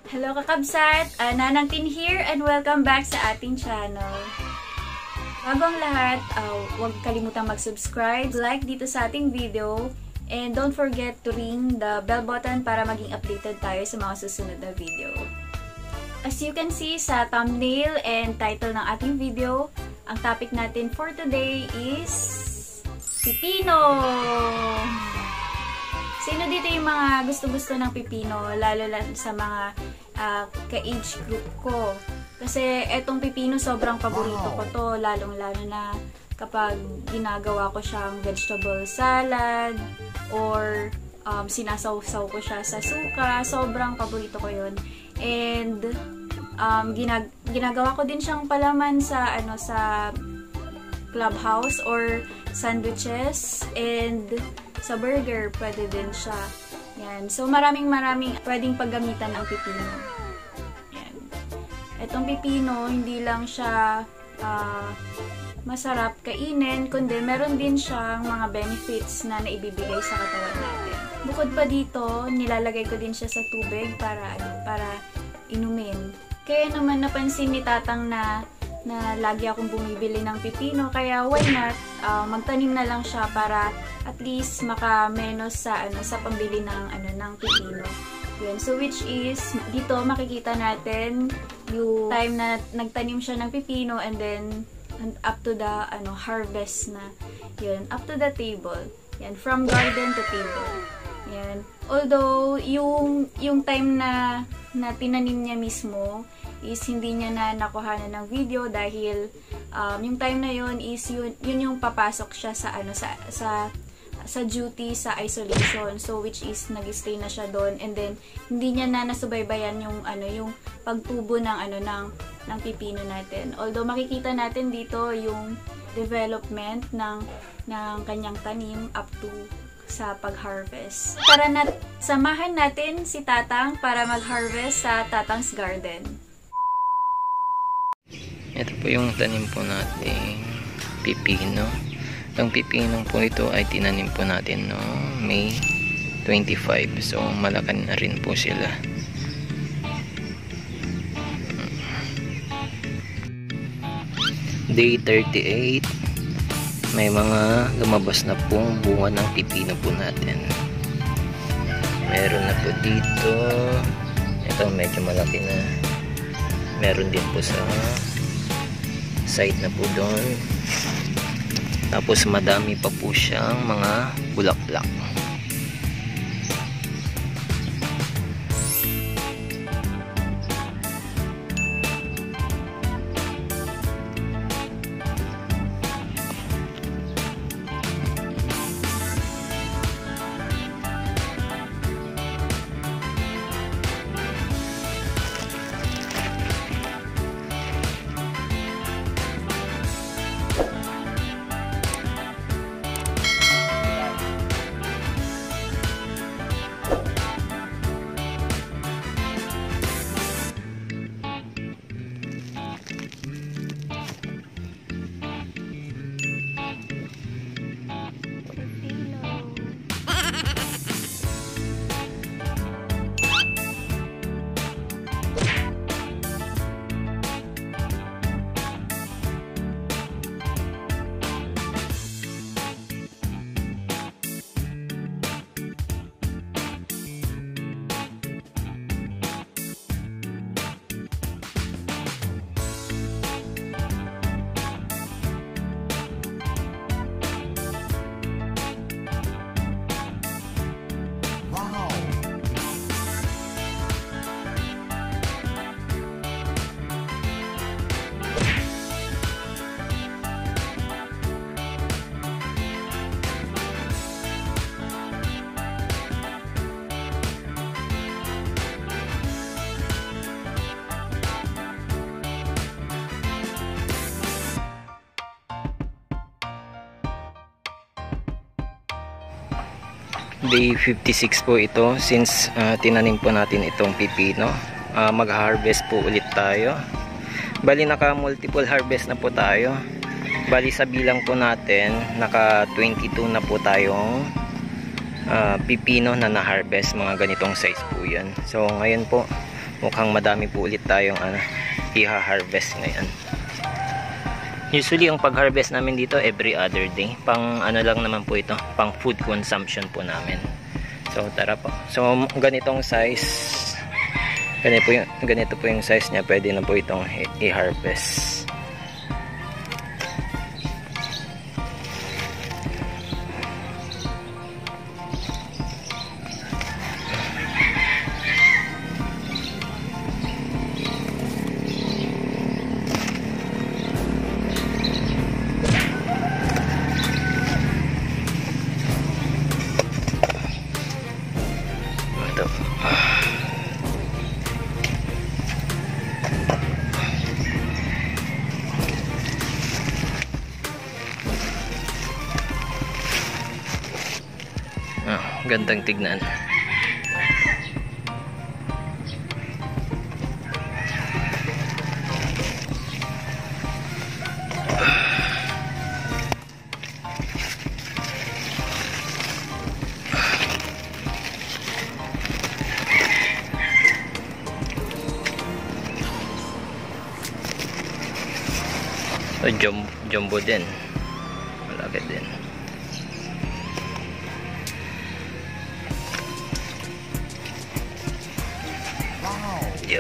Hello kakabsat! Nanang Tin here and welcome back sa ating channel. Bago ang lahat, huwag kalimutang mag-subscribe, like dito sa ating video, and don't forget to ring the bell button para maging updated tayo sa mga susunod na video. As you can see sa thumbnail and title ng ating video, ang topic natin for today is pipino! Sino dito yung mga gusto-gusto ng pipino, lalo sa mga ka-age group ko? Kasi etong pipino sobrang paborito ko to, lalong-lalo na kapag ginagawa ko siyang vegetable salad or sinasaw-saw ko siya sa suka, sobrang paborito ko yun. And ginagawa ko din siyang palaman sa sa clubhouse or sandwiches, and sa burger, pwede din siya. Yan. So, maraming pwedeng paggamitan ng pipino. Yan. Itong pipino, hindi lang siya masarap kainin, kundi meron din siyang mga benefits na naibibigay sa katawan natin. Bukod pa dito, nilalagay ko din siya sa tubig para inumin. Kaya naman napansin ni Tatang na lagi akong bumibili ng pipino, kaya why not magtanim na lang siya para at least maka-menos sa pambili ng pipino. Yun. So which is dito makikita natin yung time na nagtanim siya ng pipino and then up to the harvest na. Yun, up to the table. Yan, from garden to table. Yan. Although yung time na tinanim niya mismo is hindi niya na nakuhanan ng video dahil yung time na yun is yun yung papasok siya sa duty sa isolation, so which is nag-stay na siya doon, and then hindi niya na nasubaybayan yung pagtubo ng pipino natin. Although makikita natin dito yung development ng kanyang tanim up to sa pag-harvest. Tara na, samahan natin si Tatang para mag-harvest sa Tatang's garden. Ito po yung tanim po nating pipino. Ang pipino po ito ay tinanim po natin no May 25. So malaki na rin po sila. Day 38. May mga lumabas na pong bunga ng pipino po natin. Meron na po dito. Ito medyo malaki na. Meron din po sa side na po doon. Tapos madami pa po siyang mga bulaklak. Day 56 po ito since tinanim po natin itong pipino. Mag-harvest po ulit tayo. Bali naka multiple harvest na po tayo. Bali sa bilang po natin naka 22 na po tayong pipino na na-harvest. Mga ganitong size po yan. So ngayon po mukhang madami po ulit tayong iha-harvest ngayon. Usually yung pag-harvest namin dito every other day. Pang ano lang naman po ito, pang food consumption po namin. So tara po. So ganitong size, ganito po yung size niya, pwede na po itong i-harvest. Gandang tignan. So, jumbo din. Malaki din. Yo.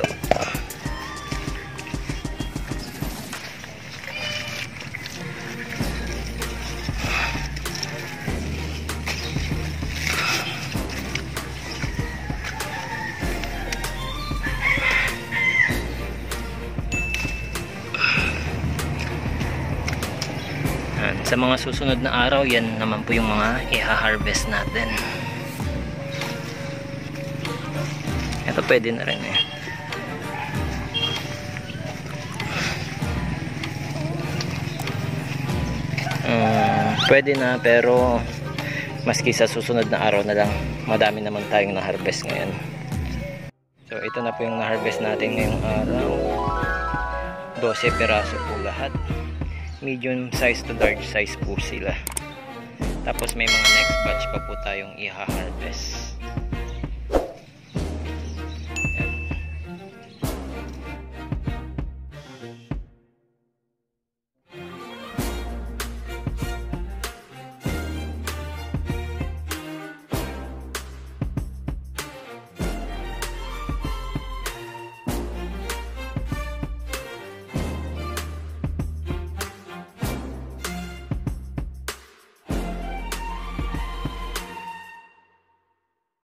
Sa mga susunod na araw, yan naman po yung mga i-harvest natin. Ito pwede na rin eh. Pwede na, pero maski sa susunod na araw na lang, madami naman tayong na-harvest ngayon. So ito na po yung na-harvest natin ngayong araw. 12 peraso po lahat. Medium size to large size po sila. Tapos may mga next batch pa po tayong i-harvest.